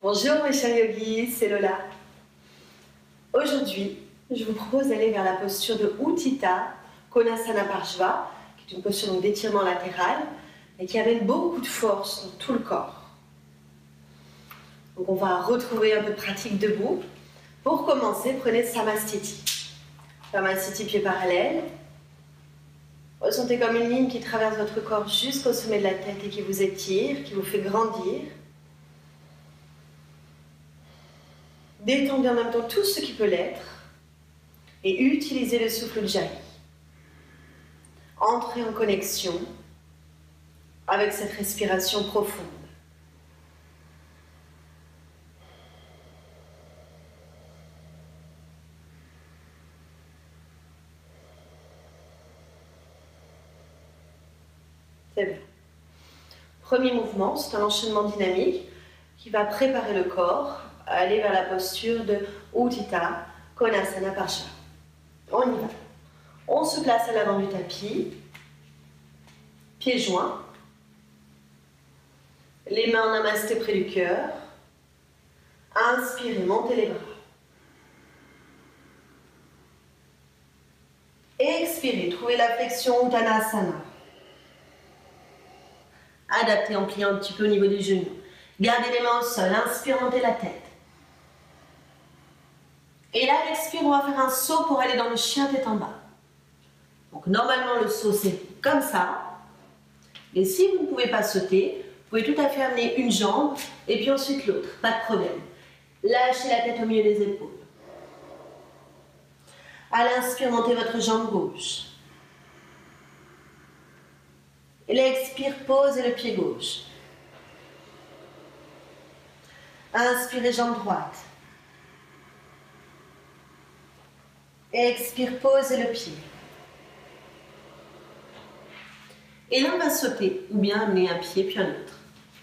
Bonjour mes chers yogis, c'est Lola. Aujourd'hui, je vous propose d'aller vers la posture de Utthita Konasana Parshva, qui est une posture d'étirement latéral et qui amène beaucoup de force dans tout le corps. Donc on va retrouver un peu de pratique debout. Pour commencer, prenez Samastiti. Samastiti, pieds parallèles. Ressentez comme une ligne qui traverse votre corps jusqu'au sommet de la tête et qui vous étire, qui vous fait grandir. Détendez en même temps tout ce qui peut l'être et utilisez le souffle Ujjayi. Entrez en connexion avec cette respiration profonde. C'est bien. Premier mouvement, c'est un enchaînement dynamique qui va préparer le corps à aller vers la posture de Utthita Konasana Parshva. On y va. On se place à l'avant du tapis, pieds joints, les mains en namasté près du cœur. Inspirez, montez les bras. Expirez, trouvez la flexion Uttanasana. Adaptez en pliant un petit peu au niveau des genoux. Gardez les mains au sol, inspire, montez la tête. Et là, expire, on va faire un saut pour aller dans le chien tête en bas. Donc normalement, le saut, c'est comme ça. Mais si vous ne pouvez pas sauter, vous pouvez tout à fait amener une jambe et puis ensuite l'autre, pas de problème. Lâchez la tête au milieu des épaules. À l'inspire, montez votre jambe gauche. Et l'expire, posez le pied gauche. Inspirez, jambe droite. Expire, posez le pied. Et là, on va sauter, ou bien amener un pied puis un autre.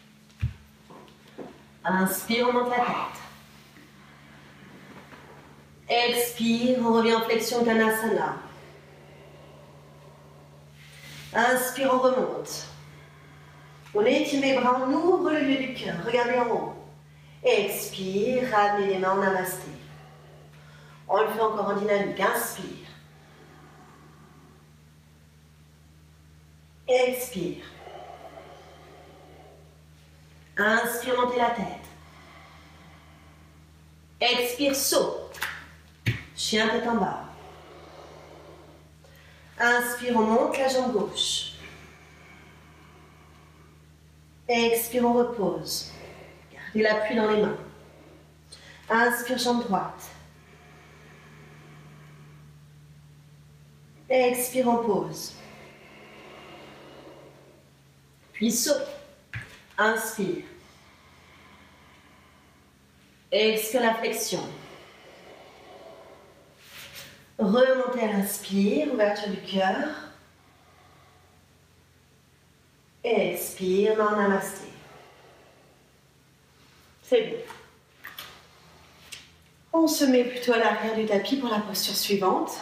Inspire, on monte la tête. Expire, on revient en flexion Uttanasana. Inspire, on remonte. On étire les bras, on ouvre le lieu du cœur. Regardez en haut. Expire, ramenez les mains en namasté. On le fait encore en dynamique. Inspire. Expire. Inspire, montez la tête. Expire, saut. Chien tête en bas. Inspire, on monte la jambe gauche. Expire, on repose. Gardez l'appui dans les mains. Inspire, jambe droite. Expire, on pose. Puis saut. Inspire. Expire la flexion. Remontez à l'inspire, ouverture du cœur. Expire, main en namasté. C'est bien. On se met plutôt à l'arrière du tapis pour la posture suivante.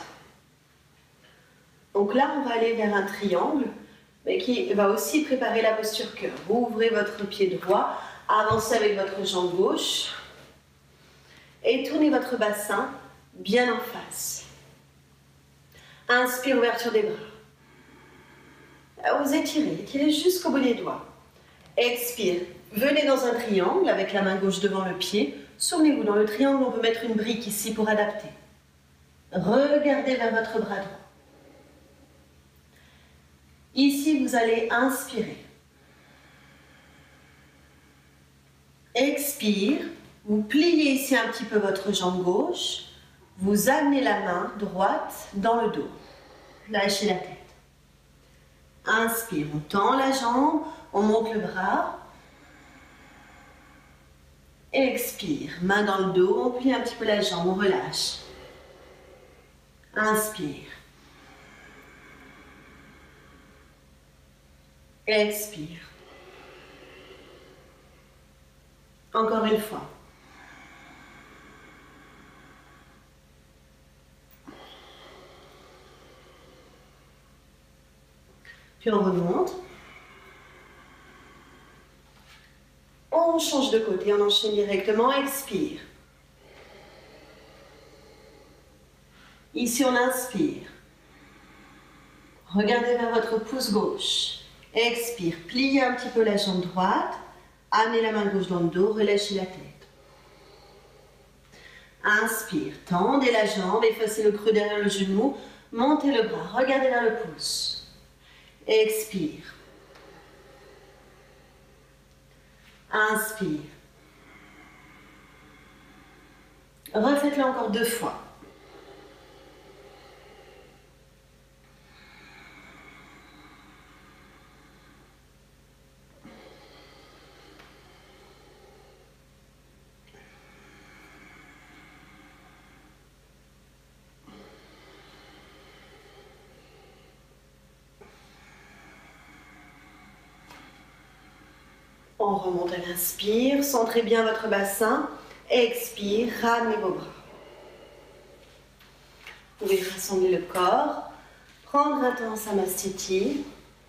Donc là, on va aller vers un triangle, mais qui va aussi préparer la posture cœur. Vous ouvrez votre pied droit, avancez avec votre jambe gauche et tournez votre bassin bien en face. Inspire, ouverture des bras. Vous étirez jusqu'au bout des doigts. Expire, venez dans un triangle avec la main gauche devant le pied. Souvenez-vous, dans le triangle, on peut mettre une brique ici pour adapter. Regardez vers votre bras droit. Ici, vous allez inspirer. Expire, vous pliez ici un petit peu votre jambe gauche. Vous amenez la main droite dans le dos. Lâchez la tête. Inspire, on tend la jambe, on monte le bras. Expire, main dans le dos, on plie un petit peu la jambe, on relâche. Inspire. Expire. Encore une fois. Puis on remonte. On On change de côté, on enchaîne directement, expire. Ici, on inspire. Regardez vers votre pouce gauche. Expire, pliez un petit peu la jambe droite. Amenez la main gauche dans le dos, relâchez la tête. Inspire, tendez la jambe, effacez le creux derrière le genou. Montez le bras, regardez vers le pouce. Expire. Inspire. Refaites-le encore 2 fois. On remonte à l'inspire, centrez bien votre bassin. Expire, ramenez vos bras. Vous pouvez rassembler le corps, prendre un temps Samasthiti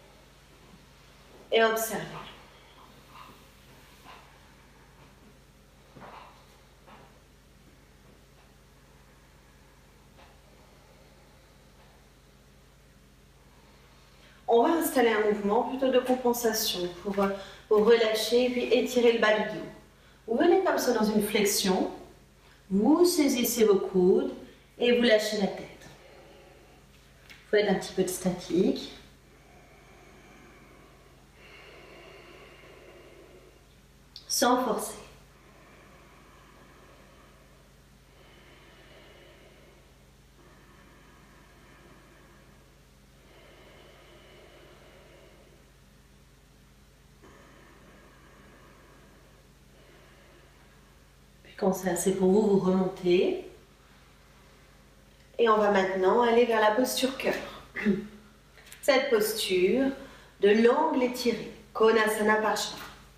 et observer. On va installer un mouvement plutôt de compensation pour vous relâcher et puis étirer le bas du dos. Vous venez comme ça dans une flexion, vous saisissez vos coudes et vous lâchez la tête. Vous faites un petit peu de statique. Sans forcer. Quand c'est assez pour vous, vous remontez. Et on va maintenant aller vers la posture cœur. Cette posture de l'angle étiré, Konasana Parsha.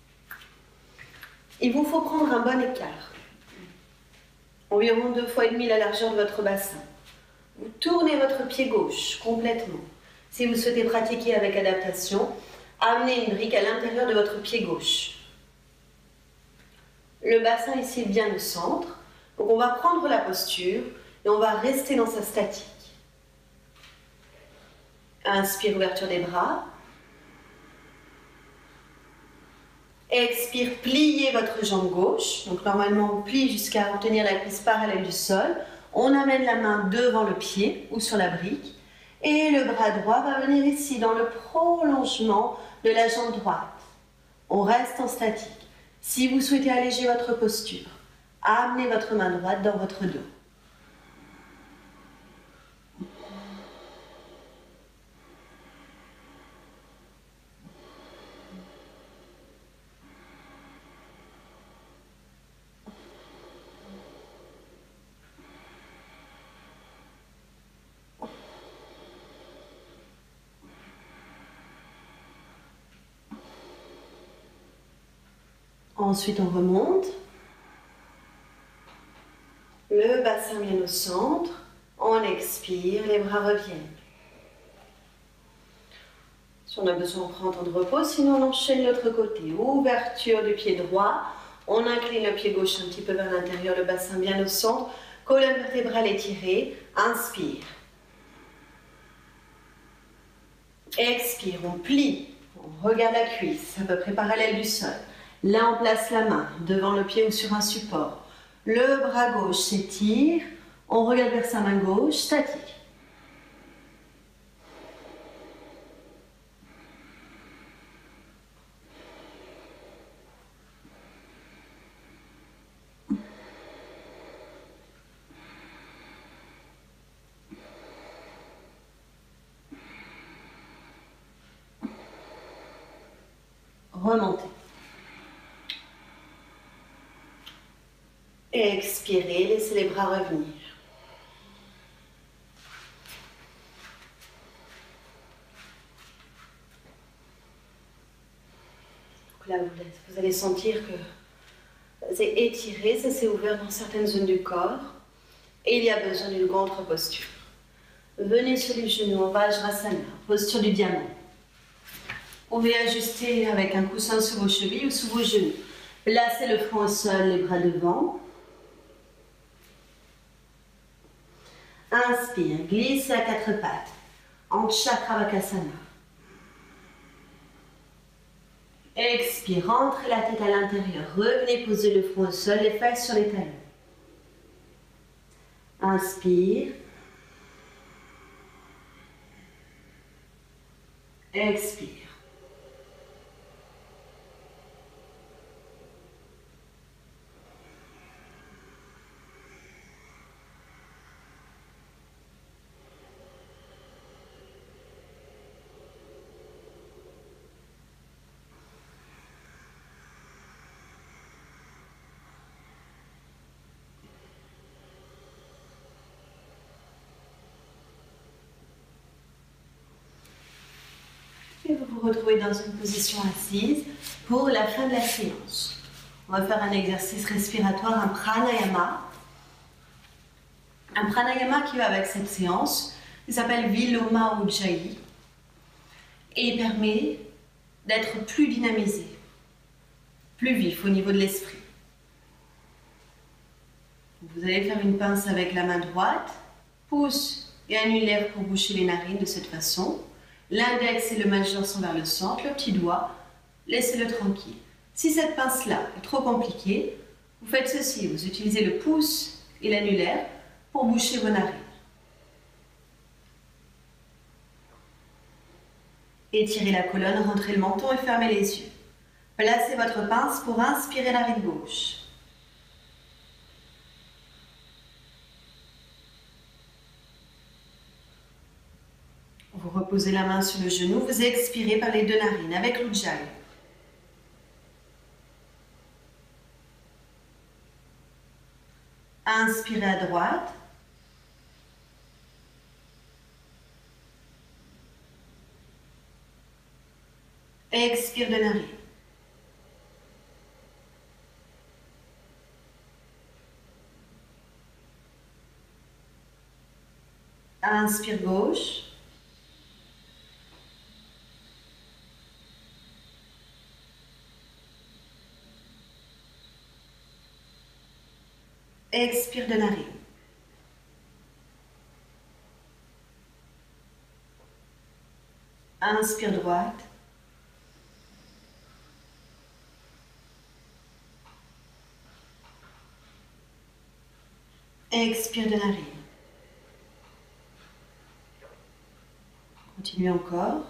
Il vous faut prendre un bon écart. Environ 2,5 fois la largeur de votre bassin. Vous tournez votre pied gauche complètement. Si vous souhaitez pratiquer avec adaptation, amenez une brique à l'intérieur de votre pied gauche. Le bassin ici est bien au centre. Donc on va prendre la posture et on va rester dans sa statique. Inspire, ouverture des bras. Expire, pliez votre jambe gauche. Donc normalement on plie jusqu'à obtenir la cuisse parallèle du sol. On amène la main devant le pied ou sur la brique. Et le bras droit va venir ici dans le prolongement de la jambe droite. On reste en statique. Si vous souhaitez alléger votre posture, amenez votre main droite dans votre dos. Ensuite, on remonte. Le bassin vient au centre. On expire, les bras reviennent. Si on a besoin, on prend un temps de repos. Sinon, on enchaîne l'autre côté. Ouverture du pied droit. On incline le pied gauche un petit peu vers l'intérieur, le bassin bien au centre. Colonne vertébrale étirée. Inspire. Expire, on plie. On regarde la cuisse, à peu près parallèle du sol. Là, on place la main devant le pied ou sur un support. Le bras gauche s'étire. On regarde vers sa main gauche, statique. Remontez. Expirez, laissez les bras revenir. Donc là, vous allez sentir que c'est étiré, ça s'est ouvert dans certaines zones du corps et il y a besoin d'une contre-posture. Venez sur les genoux en Vajrasana, posture du diamant. Vous pouvez ajuster avec un coussin sous vos chevilles ou sous vos genoux. Placez le front au sol, les bras devant. Inspire, glissez à quatre pattes. En Chakravakasana. Expire, rentrez la tête à l'intérieur. Revenez poser le front au sol, les fesses sur les talons. Inspire. Expire. Et vous vous retrouvez dans une position assise pour la fin de la séance. On va faire un exercice respiratoire, un pranayama. Un pranayama qui va avec cette séance. Il s'appelle Viloma Ujjayi. Et il permet d'être plus dynamisé, plus vif au niveau de l'esprit. Vous allez faire une pince avec la main droite, pouce et annulaire pour boucher les narines de cette façon. L'index et le majeur sont vers le centre, le petit doigt, laissez-le tranquille. Si cette pince-là est trop compliquée, vous faites ceci, vous utilisez le pouce et l'annulaire pour boucher vos narines. Étirez la colonne, rentrez le menton et fermez les yeux. Placez votre pince pour inspirer narine gauche. Vous reposez la main sur le genou, vous expirez par les deux narines avec l'Ujjayi. Inspirez à droite. Expire de narine. Inspire gauche. Expire de narine. Inspire droite. Expire de narine. Continuez encore.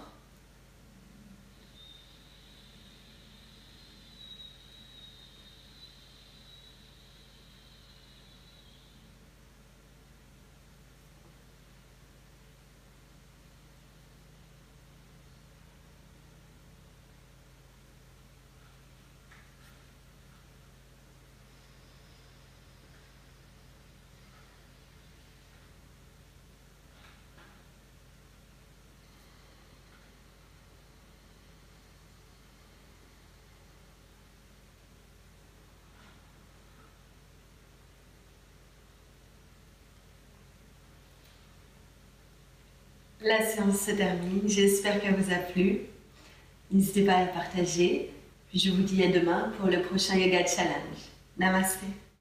La séance se termine, j'espère qu'elle vous a plu. N'hésitez pas à la partager. Puis je vous dis à demain pour le prochain Yoga Challenge. Namasté.